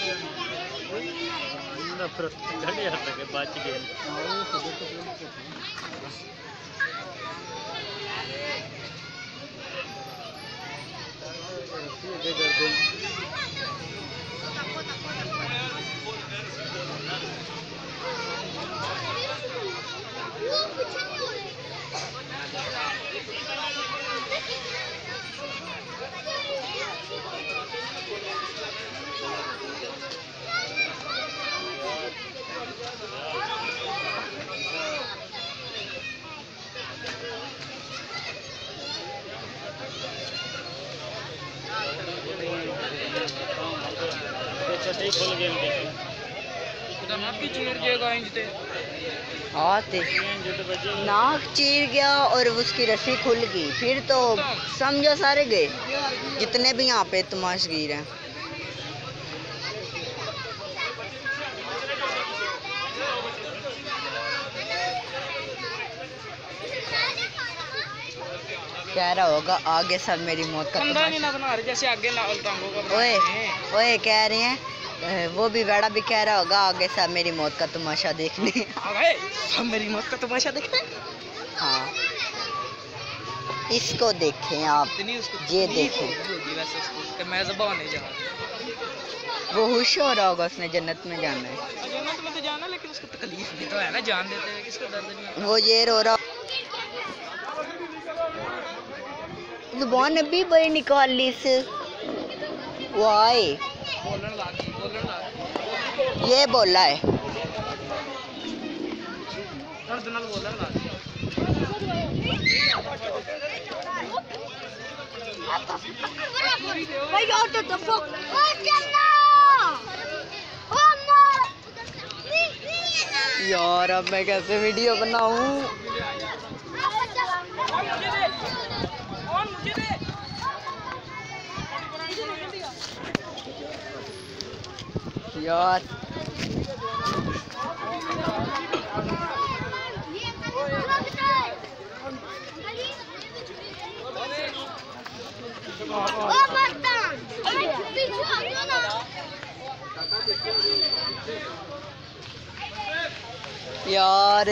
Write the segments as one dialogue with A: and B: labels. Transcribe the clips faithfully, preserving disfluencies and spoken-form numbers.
A: घड़े हट के बच गए।
B: नाक चीर गया और उसकी रस्सी खुल गई, फिर तो समझो सारे गए जितने भी यहाँ पे तमाशगीर हैं। कह रहा होगा आगे सब मेरी मौत का तमाशा।
A: जैसे आगे
B: ओए ओए कह रहे हैं, वो भी बड़ा भी कह रहा होगा आगे सब मेरी मौत का तमाशा देखने।
A: सब मेरी मौत का तमाशा देखने।
B: हाँ, इसको देखें आप, ये देखें।
A: मैं ज़बान नहीं जा
B: वो खुश हो रहा होगा, उसने जन्नत में जाना है।
A: जन्नत में तो जाना, लेकिन उसको तकलीफ भी तो है ना, जान देते हैं किसको दर्द नहीं।
B: वो ये रो रहा, जुबान अभी बड़ी निकाल ली से वो आए, ये बोला है। यार अब मैं कैसे वीडियो बनाऊं? यार यार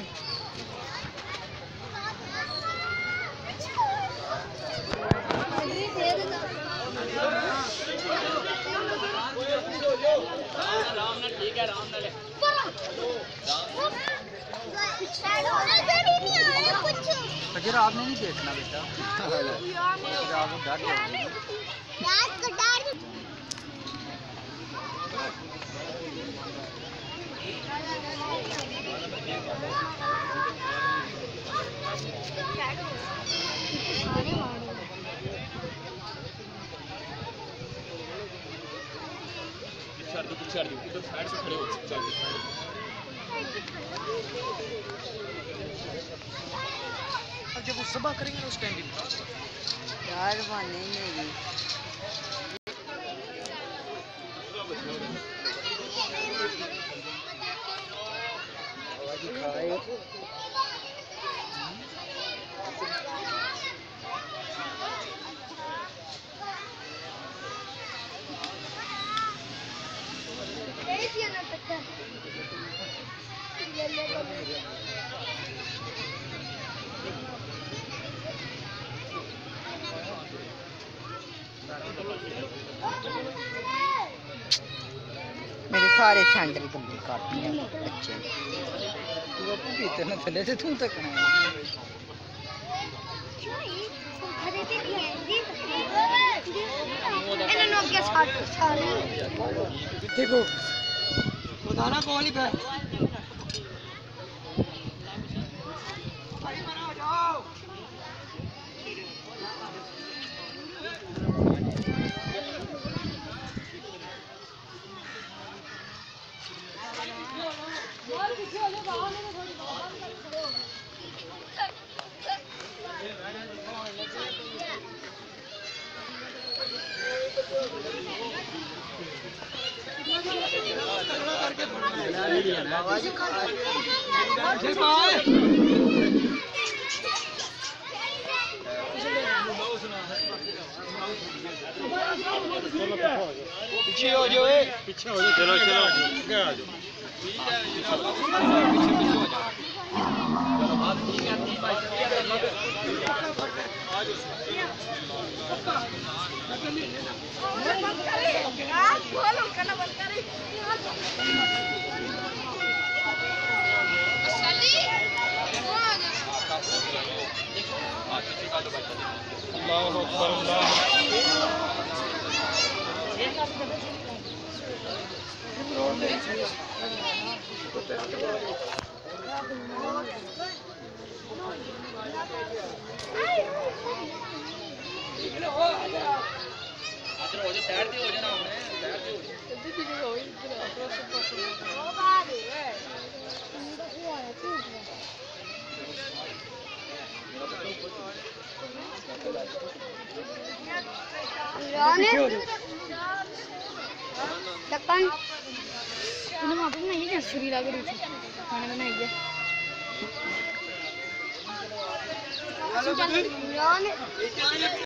A: अजर आपने नहीं देखना बेटा, आप डर जाओगे। जब वो सभा करेंगे उस टाइम भी
B: यार माने नहीं। मेरे सारे सैंडल गंदे काट दिए बच्चे।
A: तू अपने भीतर न थले से तू तक देखो बताना कौन ही पे आवाज पीछे हो जाओ,
C: पीछे हो जाओ, चलो चलो आगे आ जाओ। अल्लाहु अकबर,
D: ढक्कन तूने वहाँ पे बनाई है, छुरी लग रही थी, मैंने बनाई है।